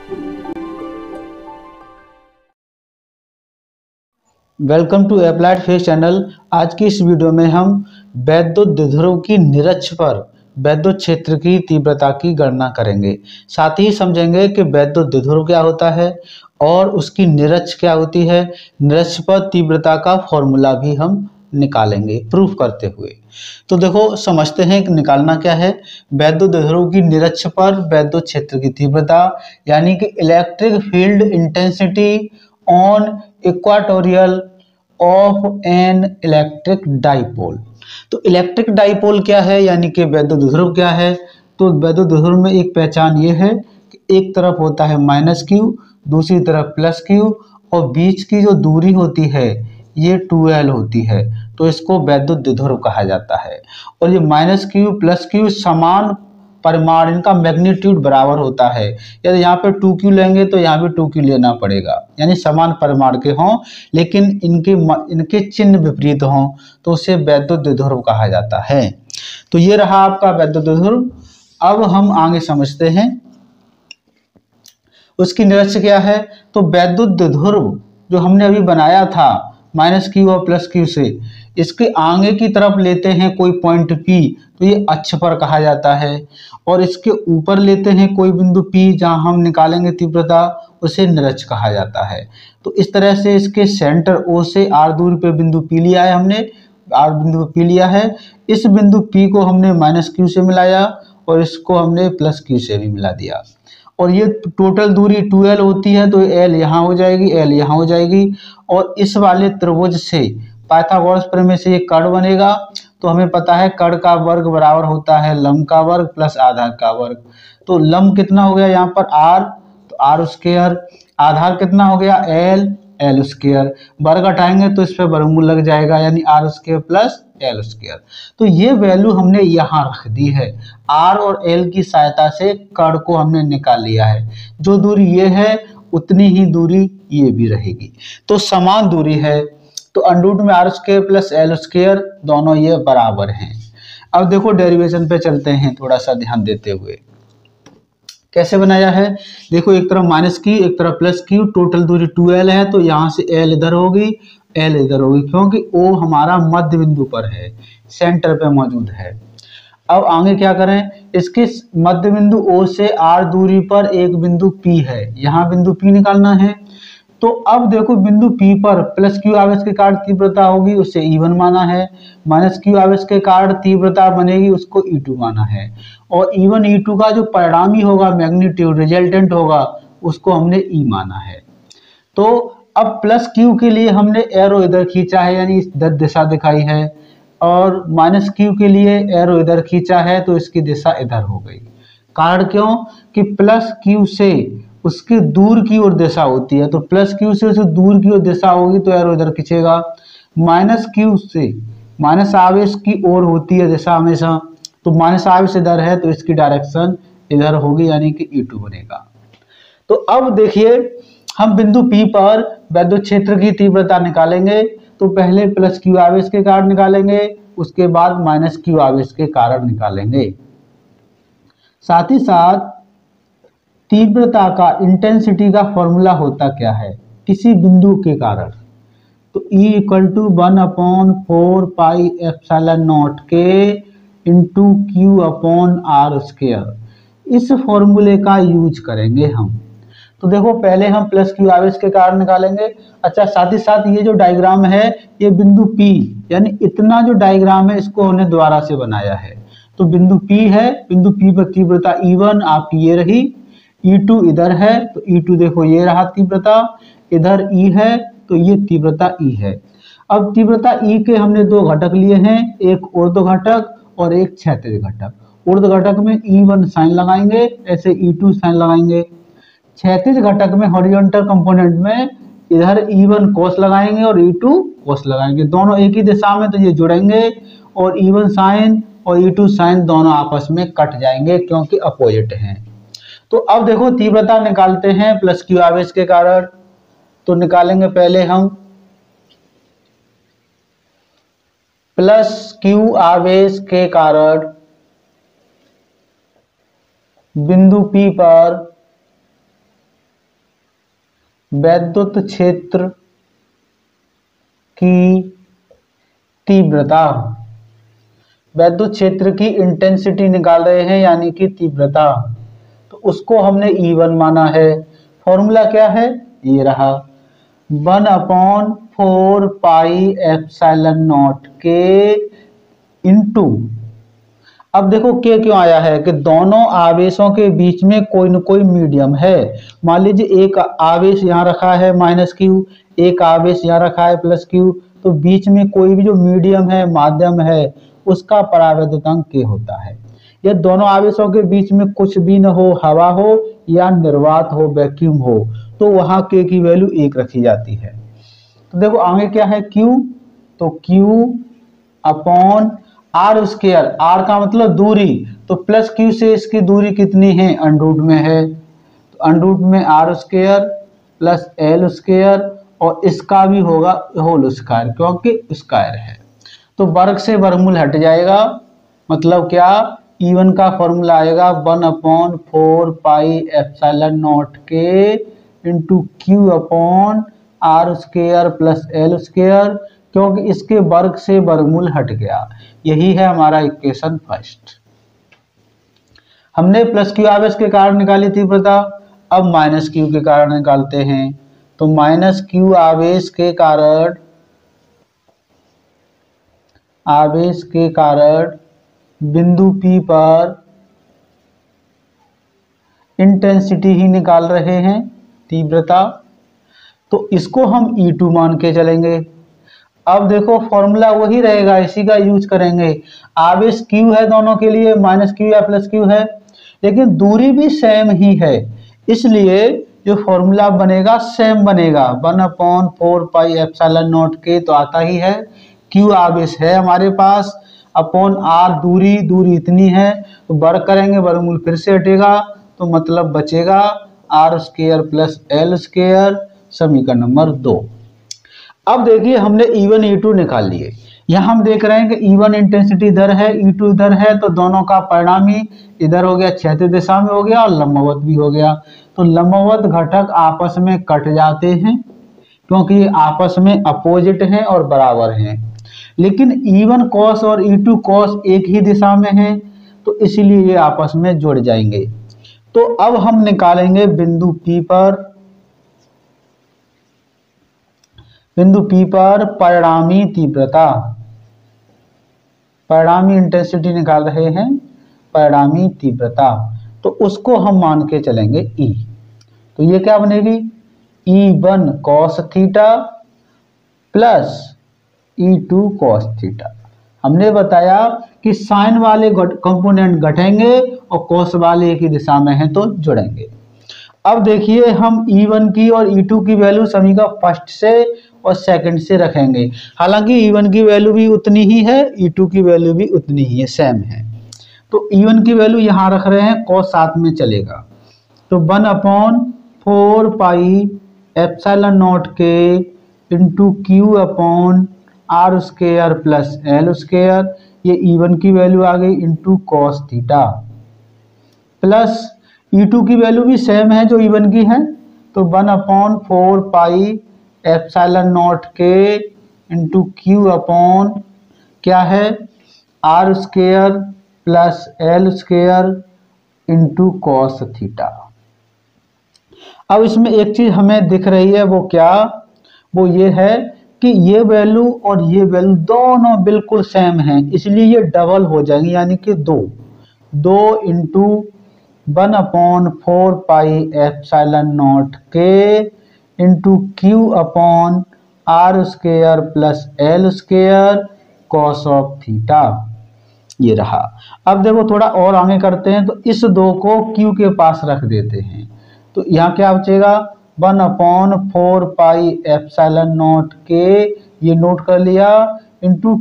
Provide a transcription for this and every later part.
Welcome to applied physics channel. आज की इस वीडियो में हम वैद्युत द्विध्रुव की निरक्ष पर वैद्युत क्षेत्र की तीव्रता की गणना करेंगे। साथ ही समझेंगे कि वैद्युत द्विध्रुव क्या होता है और उसकी निरक्ष क्या होती है। निरक्ष पर तीव्रता का फॉर्मूला भी हम निकालेंगे प्रूफ करते हुए। तो देखो समझते हैं कि निकालना क्या है। वैद्युत द्विध्रुव की निरक्ष पर वैद्युत क्षेत्र की तीव्रता यानी कि electric field intensity on equatorial of an electric dipole. तो इलेक्ट्रिक डाइपोल क्या है यानी कि वैद्युत द्विध्रुव क्या है। तो वैद्युत द्विध्रुव में एक पहचान ये है कि एक तरफ होता है माइनस क्यू, दूसरी तरफ प्लस क्यू, और बीच की जो दूरी होती है ये 2L होती है, तो इसको वैद्युत द्विध्रुव कहा जाता है। और ये माइनस क्यू प्लस क्यू समान परिमाण, इनका मैग्नीट्यूड बराबर होता है। यदि यहाँ पे 2Q लेंगे तो यहाँ भी 2Q लेना पड़ेगा, यानी समान परिमाण के हों लेकिन इनके चिन्ह विपरीत हों तो उसे वैद्युत द्विध्रुव कहा जाता है। तो ये रहा आपका वैद्युत द्विध्रुव। अब हम आगे समझते हैं उसकी निरक्ष क्या है। तो वैद्युत द्विध्रुव जो हमने अभी बनाया था माइनस क्यू और प्लस क्यू से, इसके आगे की तरफ लेते हैं कोई पॉइंट P तो ये अक्ष पर कहा जाता है, और इसके ऊपर लेते हैं कोई बिंदु P जहां हम निकालेंगे तीव्रता, उसे निरक्ष कहा जाता है। तो इस तरह से इसके सेंटर O से R दूरी पे बिंदु P लिया है हमने, R बिंदु P लिया है। इस बिंदु P को हमने माइनस क्यू से मिलाया और इसको हमने प्लस क्यू से भी मिला दिया, और ये टोटल दूरी 2L होती है, तो L यहाँ हो जाएगी, L यहाँ हो जाएगी। और इस वाले त्रिभुज से पाइथागोरस प्रमेय से ये कर्ण बनेगा। तो हमें पता है कर्ण का वर्ग बराबर होता है लंब का वर्ग प्लस आधार का वर्ग। तो लंब कितना हो गया यहाँ पर R, तो R स्क्वायर, आधार कितना हो गया L, L स्क्वायर, वर्ग हटाएंगे तो इस पर वर्गमूल लग जाएगा, यानी R square plus L square. तो ये वैल्यू हमने यहाँ रख दी है। R और L की सहायता से कर्ण को हमने निकाल लिया है। जो दूरी ये है उतनी ही दूरी ये भी रहेगी, तो समान दूरी है। तो अंडर में R square plus L square दोनों ये बराबर हैं। अब देखो डेरिवेशन पे चलते हैं थोड़ा सा ध्यान देते हुए। कैसे बनाया है, देखो एक तरफ माइनस क्यू एक तरफ प्लस क्यू, टोटल दूरी 2L है, तो यहाँ से L इधर होगी L इधर होगी, क्योंकि O हमारा मध्य बिंदु पर है, सेंटर पे मौजूद है। अब आगे क्या करें, इसके मध्य बिंदु O से R दूरी पर एक बिंदु P है, यहाँ बिंदु P निकालना है। तो अब देखो बिंदु P पर प्लस क्यू आवेश के कारण तीव्रता होगी, उसे E1 माना है। माइनस क्यू आवेश के कारण तीव्रता बनेगी, उसको E2 माना है। और E1 E2 का जो परिणामी होगा मैग्नीट्यूड रिजल्टेंट होगा उसको हमने E माना है। तो अब प्लस क्यू के लिए हमने एरो इधर खींचा है, यानी इधर दिशा दिखाई है, और माइनस क्यू के लिए एरो इधर खींचा है तो इसकी दिशा इधर हो गई। कारण क्यों कि प्लस क्यू से उसके दूर की ओर दिशा होती है, तो प्लस क्यू से उसे दूर की ओर दिशा होगी तो एरो इधर खींचेगा। माइनस क्यू से माइनस आवेश की ओर होती है दिशा हमेशा, तो माइनस आवेश इधर है तो इसकी डायरेक्शन इधर होगी, यानी कि E2 बनेगा। तो अब देखिए हम बिंदु P पर वैद्युत क्षेत्र की तीव्रता निकालेंगे। तो पहले प्लस क्यू आवेश के कारण निकालेंगे, उसके बाद माइनस क्यू आवेश के कारण निकालेंगे। साथ ही साथ तीव्रता का इंटेंसिटी का फॉर्मूला होता क्या है किसी बिंदु के कारण, तो E = 1/4 पाई एप्सिलॉन नॉट के इंटू Q/R²। इस फॉर्मूले का यूज करेंगे हम। तो देखो पहले हम प्लस क्यू आवेश के कारण निकालेंगे। अच्छा, साथ ही साथ ये जो डायग्राम है ये बिंदु P, यानी इतना जो डायग्राम है इसको हमने दोबारा से बनाया है। तो बिंदु P है, बिंदु P पर तीव्रता E1 आपकी ये रही, E2 इधर है तो E2 देखो ये रहा तीव्रता, इधर E है तो ये तीव्रता E है। अब तीव्रता E के हमने दो घटक लिए हैं, एक ऊर्ध्व घटक और एक क्षैतिज घटक। ऊर्ध्व घटक में E1 साइन लगाएंगे, ऐसे E2 साइन लगाएंगे। क्षैतिज घटक में हॉरिजॉन्टल कंपोनेंट में इधर E1 cos लगाएंगे और E2 cos लगाएंगे, दोनों एक ही दिशा में, तो ये जुड़ेंगे और E1 साइन और E2 साइन दोनों आपस में कट जाएंगे क्योंकि अपोजिट हैं। तो अब देखो तीव्रता निकालते हैं प्लस क्यू आवेश के कारण। तो निकालेंगे पहले हम प्लस क्यू आवेश के कारण बिंदु P पर वैद्युत क्षेत्र की तीव्रता, वैद्युत क्षेत्र की इंटेंसिटी निकाल रहे हैं यानी कि तीव्रता, तो उसको हमने E1 माना है। फॉर्मूला क्या है, ये रहा 1/4 पाई एप्सिलॉन नॉट के इंटू, अब देखो के क्यों आया है कि दोनों आवेशों के बीच में कोई न कोई मीडियम है। मान लीजिए एक आवेश यहाँ रखा है -Q, एक आवेश यहाँ रखा है +Q, तो बीच में कोई भी जो मीडियम है, माध्यम है, उसका परावैद्युतांक K होता है। या दोनों आवेशों के बीच में कुछ भी न हो, हवा हो या निर्वात हो, वैक्यूम हो, तो वहां K की वैल्यू 1 रखी जाती है। तो देखो आगे क्या है Q, तो Q/R², R का मतलब दूरी, तो +Q से इसकी दूरी कितनी है, √ में है, तो √ में R² + L², और इसका भी होगा होल स्क्वायर क्योंकि स्क्वायर है, तो वर्ग से वर्गमूल हट जाएगा। मतलब क्या, E1 का फॉर्मूला आएगा 1/4 पाई एप्सिलॉन नॉट के इंटू Q/R² + L², क्योंकि इसके वर्ग से वर्गमूल हट गया। यही है हमारा इक्वेशन फर्स्ट। हमने +Q आवेश के कारण निकाली तीव्रता, अब -Q के कारण निकालते हैं। तो -Q आवेश के कारण बिंदु P पर इंटेंसिटी ही निकाल रहे हैं, तीव्रता, तो इसको हम E2 मान के चलेंगे। अब देखो फॉर्मूला वही रहेगा, इसी का यूज करेंगे। आवेश Q है दोनों के लिए, -Q या +Q है, लेकिन दूरी भी सेम ही है, इसलिए जो फॉर्मूला बनेगा सेम बनेगा। 1/4 पाई एप्सिलॉन नॉट के तो आता ही है, Q आवेश है हमारे पास, अपॉन R दूरी इतनी है, तो वर्ग करेंगे, वर्गमूल फिर से हटेगा, तो मतलब बचेगा R² + L², समीकरण नंबर 2। अब देखिए हमने E1 E2 निकाल लिए। यहाँ हम देख रहे हैं कि E1 इंटेंसिटी इधर है, E2 इधर है, तो दोनों का परिणामी इधर हो गया, क्षैतिज दिशा में हो गया और लंबवत भी हो गया। तो लंबवत घटक आपस में कट जाते हैं क्योंकि ये आपस में अपोजिट हैं और बराबर हैं। लेकिन E1 cos और E2 cos एक ही दिशा में है, तो इसीलिए ये आपस में जुड़ जाएंगे। तो अब हम निकालेंगे बिंदु P पर परिणामी तीव्रता, परिणामी इंटेंसिटी निकाल रहे हैं, परिणामी तीव्रता, तो उसको हम मान के चलेंगे E। तो ये क्या बनेगी, E1 cos theta plus E2 cos theta. हमने बताया कि साइन वाले कंपोनेंट घटेंगे और cos वाले एक ही दिशा में हैं तो जुड़ेंगे। अब देखिए हम E1 की और E2 की वैल्यू समीकरण फर्स्ट से और सेकंड से रखेंगे। हालांकि E1 की वैल्यू भी उतनी ही है, E2 की वैल्यू भी उतनी ही है, सेम है। तो E1 की वैल्यू यहाँ रख रहे हैं, cos साथ में चलेगा, तो 1/4 पाई एप्सिलॉन नॉट के इंटू Q/R² + L², ये E1 की वैल्यू आ गई, into cos theta, plus E2 की वैल्यू भी सेम है जो E1 की है, तो 1/4 पाई एप्सिलॉन नॉट के इंटू Q/ क्या है R² + L² into cos theta. अब इसमें एक चीज हमें दिख रही है, वो क्या, वो ये है कि ये वैल्यू और ये वैल्यू दोनों बिल्कुल सेम हैं, इसलिए ये डबल हो जाएंगी, यानी कि 2 इंटू 1/4 पाई एप्सिलॉन नॉट के into Q/R² + L² cos of theta, ये रहा। अब देखो थोड़ा और आगे करते हैं, तो इस 2 को Q के पास रख देते हैं, तो यहाँ क्या बचेगा 1/4 पाई एप्सिलॉन नॉट के, ये नोट कर लिया, इंटू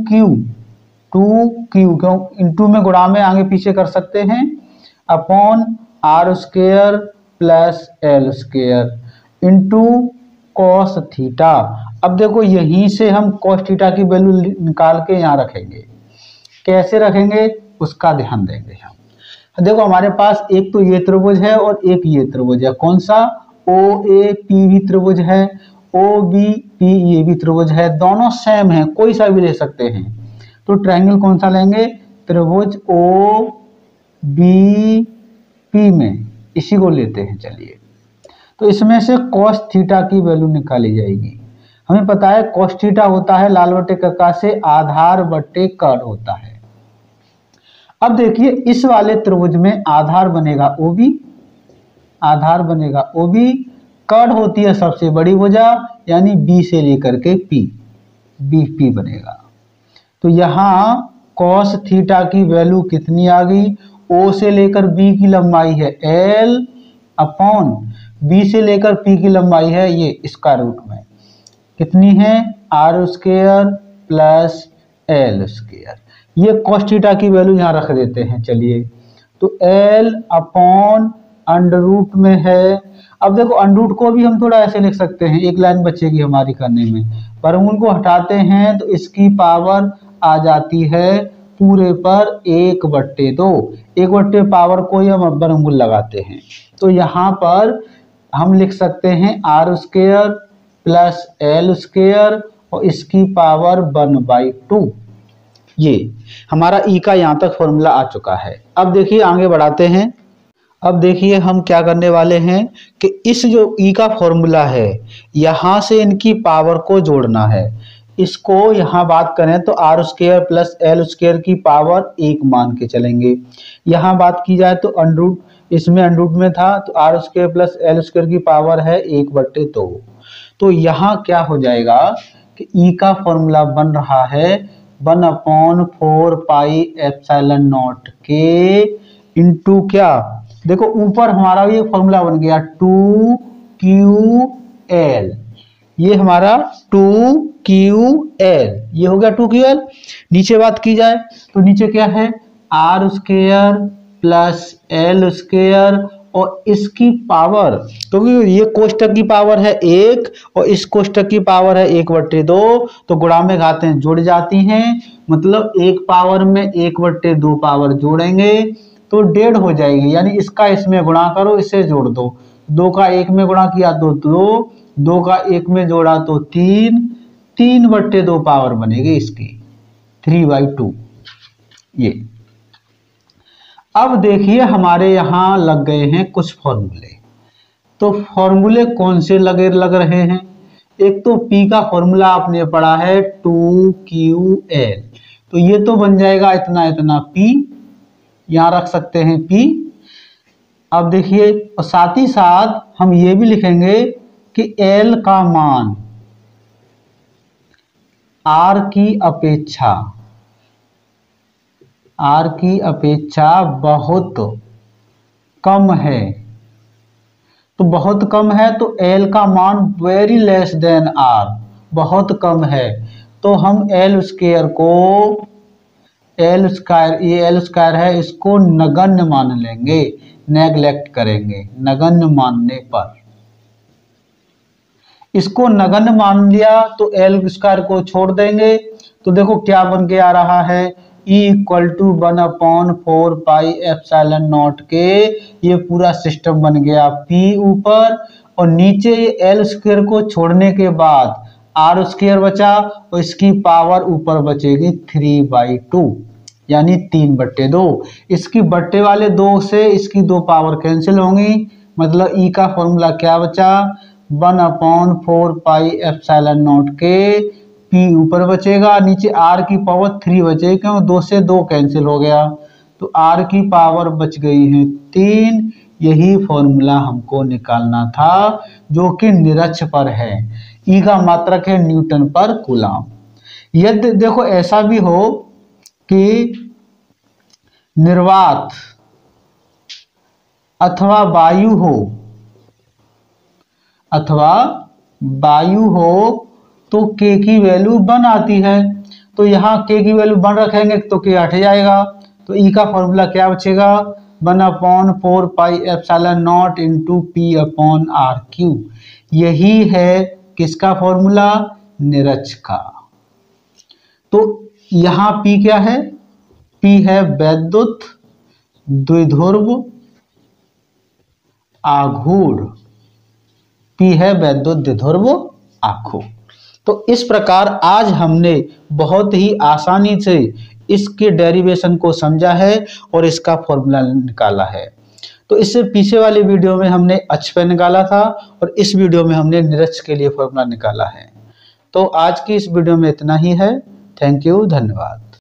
2Q क्यों इंटू में गुणा में आगे पीछे कर सकते हैं, upon R² + L² into cos theta. अब देखो यहीं से हम cos थीटा की वैल्यू निकाल के यहाँ रखेंगे, कैसे रखेंगे उसका ध्यान देंगे हम। देखो हमारे पास एक तो ये त्रिभुज है और एक ये त्रिभुज है, कौन सा, ओ ए पी भी त्रिभुज है, ओ बी पी ये भी त्रिभुज है, दोनों सेम है, कोई सा भी ले सकते हैं। तो ट्रायंगल कौन सा लेंगे? त्रिभुज ओ बी पी में इसी को लेते हैं। चलिए, तो इसमें से cos थीटा की वैल्यू निकाली जाएगी। हमें पता है cos थीटा होता है लाल बट्टे कक्का से आधार बट्टे कर्ण होता है। अब देखिए इस वाले त्रिभुज में आधार बनेगा OB, आधार बनेगा OB, कर्ण होती है सबसे बड़ी भुजा यानी B से लेकर के P, BP बनेगा। तो यहाँ cos थीटा की वैल्यू कितनी आ गई? O से लेकर B की लंबाई है L अपॉन B से लेकर P की लंबाई है ये स्क्वायर रूट में कितनी है? R square plus L square. ये cos थीटा की वैल्यू यहाँ रख देते हैं। चलिए, तो L अपॉन अंडर रूट में है। अब देखो अंडर रूट को भी हम थोड़ा ऐसे लिख सकते हैं, एक लाइन बचेगी हमारी करने में। वर्गमूल को हटाते हैं तो इसकी पावर आ जाती है पूरे पर 1/2। 1/2 पावर को ही हम वर्गमूल लगाते हैं। तो यहाँ पर हम लिख सकते हैं R square plus L square और इसकी पावर 1/2। ये हमारा ई का यहाँ तक फॉर्मूला आ चुका है। अब देखिए आगे बढ़ाते हैं। अब देखिए हम क्या करने वाले हैं कि इस जो ई का फॉर्मूला है यहाँ से इनकी पावर को जोड़ना है। इसको यहाँ बात करें तो R square plus L square की पावर 1 मान के चलेंगे। यहाँ बात की जाए तो अंडर रूट, इसमें अंडर रूट में था तो R square plus L square की पावर है 1/2। तो यहाँ क्या हो जाएगा कि ई का फॉर्मूला बन रहा है 1/4 पाई एप्सिलॉन नॉट के इंटू क्या, देखो ऊपर हमारा ये फॉर्मूला बन गया 2QL, ये हमारा 2QL, ये हो गया 2QL। नीचे बात की जाए तो नीचे क्या है R square plus L square और इसकी पावर, क्योंकि ये कोष्टक की पावर है 1 और इस कोष्टक की पावर है 1/2, तो गुणा में घातें जुड़ जाती हैं, मतलब एक पावर में 1/2 पावर जोड़ेंगे तो 1.5 हो जाएगी। यानी इसका इसमें गुणा करो, इसे जोड़ दो, 2 का 1 में गुणा किया तो 2, 2 का 1 में जोड़ा तो 3, 3/2 पावर बनेगी इसकी 3/2 ये। अब देखिए हमारे यहाँ लग गए हैं कुछ फॉर्मूले। तो फॉर्मूले कौन से लग रहे हैं? एक तो P का फॉर्मूला आपने पढ़ा है 2QL, तो ये तो बन जाएगा इतना इतना P, यहाँ रख सकते हैं P। अब देखिए और साथ ही साथ हम ये भी लिखेंगे कि L का मान R की अपेक्षा बहुत कम है। तो बहुत कम है तो L का मान वेरी लेस देन R, बहुत कम है, तो हम L स्क्वायर को, L स्क्वायर, ये L स्क्वायर है, इसको नगण्य मान लेंगे, नेग्लेक्ट करेंगे। नगण्य मानने पर इसको नगण्य मान लिया तो L स्क्वायर को छोड़ देंगे, तो देखो क्या बन के आ रहा है E = 1/4 पाई एप्सिलॉन नॉट के, ये पूरा सिस्टम बन गया P ऊपर और नीचे ये L स्क्वायर को छोड़ने के बाद R स्क्वायर बचा और इसकी पावर ऊपर बचेगी 3/2 यानी 3/2। इसकी बट्टे वाले 2 से इसकी 2 पावर कैंसिल होंगी, मतलब E का फॉर्मूला क्या बचा 1/4 पाई एप्सिलॉन नॉट के, P ऊपर बचेगा, नीचे R की पावर 3 बचेगी क्योंकि 2 से 2 कैंसिल हो गया, तो R की पावर बच गई है 3। यही फॉर्मूला हमको निकालना था जो कि निरक्ष पर है। E का मात्रक है न्यूटन पर कूलम। यदि देखो ऐसा भी हो कि निर्वात अथवा वायु हो तो K की वैल्यू 1 आती है, तो यहाँ K की वैल्यू 1 रखेंगे तो K हट जाएगा, तो E का फॉर्मूला क्या बचेगा 1/4 pi epsilon not into P/R3। यही है किसका फॉर्मूला, निरक्ष का। तो यहाँ P क्या है, P है वैद्युत द्विध्रुव आघूर्ण P है वैद्युत ध्रुव आखू। तो इस प्रकार आज हमने बहुत ही आसानी से इसके डेरिवेशन को समझा है और इसका फॉर्मूला निकाला है। तो इससे पीछे वाली वीडियो में हमने अक्षपय निकाला था और इस वीडियो में हमने निरक्ष के लिए फॉर्मूला निकाला है। तो आज की इस वीडियो में इतना ही है। थैंक यू, धन्यवाद।